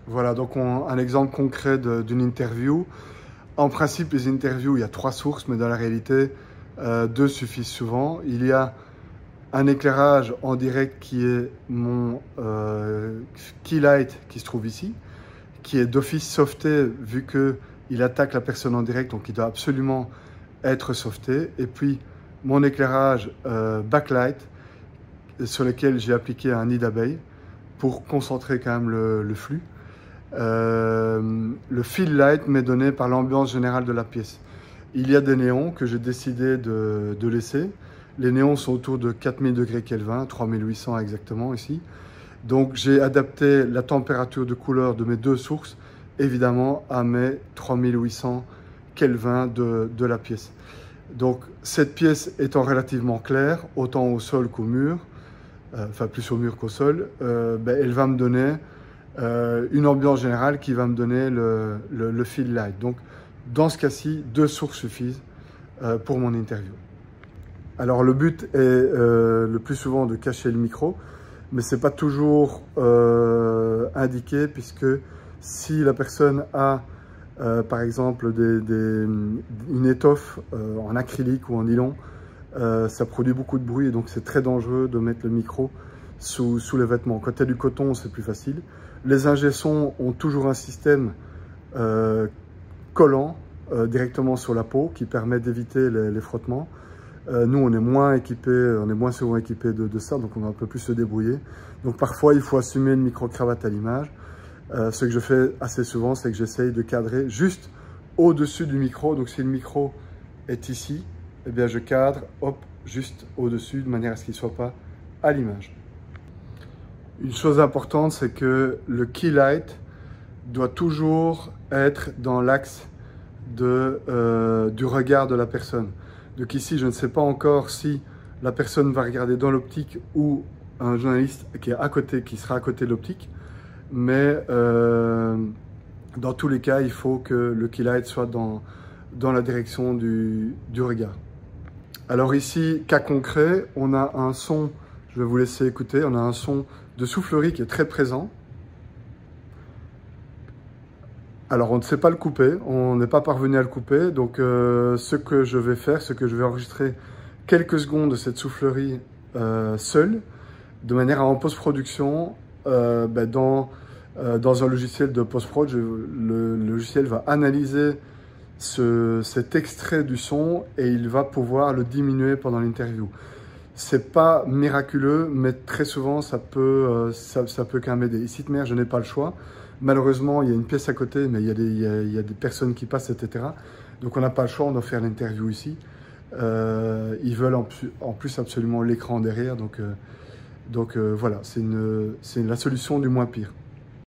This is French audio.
Voilà, donc un exemple concret d'une interview. En principe, les interviews, il y a 3 sources, mais dans la réalité, 2 suffisent souvent. Il y a un éclairage en direct qui est mon key light qui se trouve ici, qui est d'office softé vu qu'il attaque la personne en direct, donc il doit absolument être softé. Et puis mon éclairage backlight sur lequel j'ai appliqué un nid d'abeille pour concentrer quand même le flux. Le fill light m'est donné par l'ambiance générale de la pièce. Il y a des néons que j'ai décidé de laisser. Les néons sont autour de 4000 degrés Kelvin, 3800 exactement ici. Donc j'ai adapté la température de couleur de mes 2 sources, évidemment, à mes 3800 Kelvin de la pièce. Donc cette pièce étant relativement claire, autant au sol qu'au mur, enfin plus au mur qu'au sol, elle va me donner une ambiance générale qui va me donner le fill light. Donc dans ce cas-ci, 2 sources suffisent pour mon interview. Alors le but est le plus souvent de cacher le micro, mais ce n'est pas toujours indiqué, puisque si la personne a par exemple une étoffe en acrylique ou en nylon, ça produit beaucoup de bruit et donc c'est très dangereux de mettre le micro sous les vêtements. Quand il y a du coton, c'est plus facile. Les ingé-sons ont toujours un système collant directement sur la peau qui permet d'éviter les frottements. Nous, on est moins équipés, on est moins souvent équipés de ça, donc on va un peu plus se débrouiller. Donc parfois, il faut assumer une micro-cravate à l'image. Ce que je fais assez souvent, c'est que j'essaye de cadrer juste au-dessus du micro. Donc si le micro est ici, eh bien je cadre, hop, juste au-dessus, de manière à ce qu'il ne soit pas à l'image. Une chose importante, c'est que le key light doit toujours être dans l'axe du regard de la personne. Donc ici, je ne sais pas encore si la personne va regarder dans l'optique ou un journaliste qui est à côté, qui sera à côté de l'optique. Mais dans tous les cas, il faut que le key light soit dans la direction du regard. Alors ici, cas concret, on a un son, je vais vous laisser écouter, on a un son de soufflerie qui est très présent. Alors on ne sait pas le couper, on n'est pas parvenu à le couper, donc ce que je vais faire, c'est que je vais enregistrer quelques secondes de cette soufflerie seule, de manière à en post-production, dans un logiciel de post-prod, le logiciel va analyser cet extrait du son et il va pouvoir le diminuer pendant l'interview. C'est pas miraculeux, mais très souvent ça peut quand même aider. Ici de mer, je n'ai pas le choix. Malheureusement, il y a une pièce à côté, mais il y a des personnes qui passent, etc. Donc on n'a pas le choix, on doit faire l'interview ici. Ils veulent en plus absolument l'écran derrière, donc voilà, c'est la solution du moins pire.